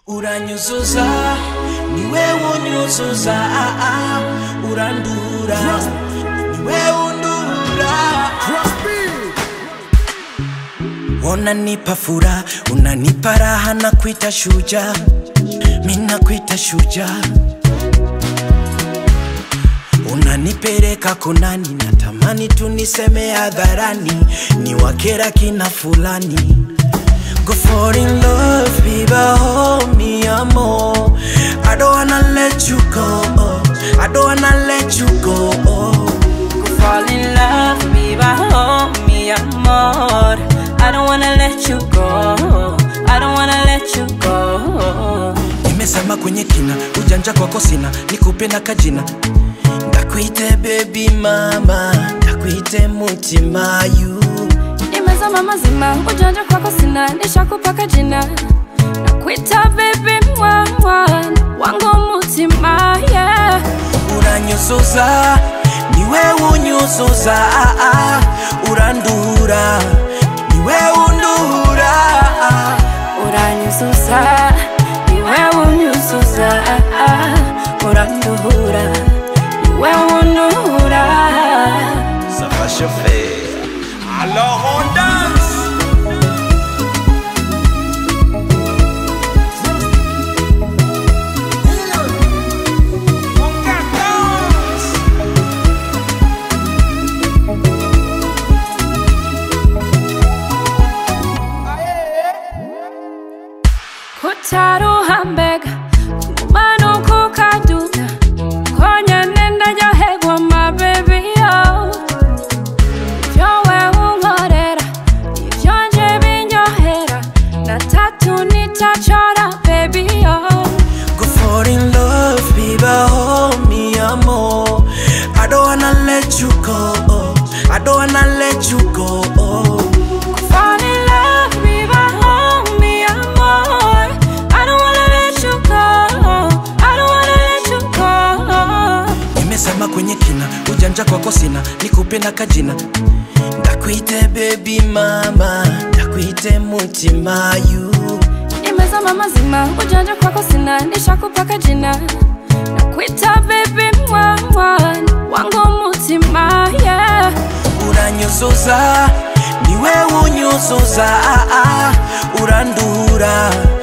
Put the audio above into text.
Uranyuzuza, niwe unyuzuza, urandura, niwe undura. Unanipa furaha, unanipa raha, nakuita shujaa, mimi nakuita shujaa. Unanipeleka konani, natamani tuniseme hadharani, ni wakera kina fulani. Go fall in love, baby, hold me amor. I don't wanna let you go, I don't wanna let you go. Go fall in love, baby, hold me amor. I don't wanna let you go, I don't wanna let you go. Nimesema kwenye kina, ujanja kwako sina, nikupe na kajina. Ndakuite baby mama, ndakuite mutima you. Nimezama mazima, ujanja kwako sina, nishakupaka jina. Nakuita baby mama, wangu mutima, yeah. Uranyuzuza, niwe unyuzuza, urandura, niwe undura. Uranyuzuza, niwe unyuzuza, urandura, niwe undura. Ça va chauffer, alors on danse. Kutaruha mbega, kumano kukaduka, konya nenda johegwa my baby yo. Jowe ungorera, ivyonje binyohera, na tatu nitachora baby yo. Go fall in love, baby, hold me amor. I don't wanna let you go, I don't wanna let you go. Fall in love, baby, hold me amor. I don't wanna let you go, I don't wanna let you go. Nimesema kwenye kina, ujanja kwako sina, nikupe na kajina. Ndakuite baby mama, ndakuite mutima you. Nimezama mazima, ujanja kwako sina, nishakupaka jina. Nakuita baby mama, wangu mutima, yeah. Uranyuzuza, niwe unyuzuza, urandura,